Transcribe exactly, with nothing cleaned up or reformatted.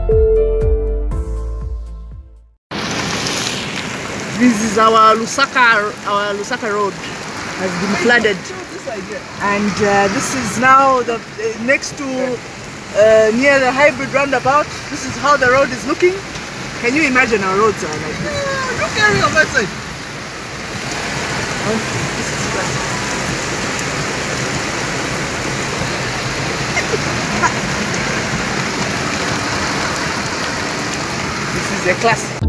This is our Lusaka, our Lusaka road has been flooded, and uh, this is now the uh, next to uh, near the hybrid roundabout. This is how the road is looking. Can you imagine our roads are like this? Yeah, look area on that side. And this is this is a classic.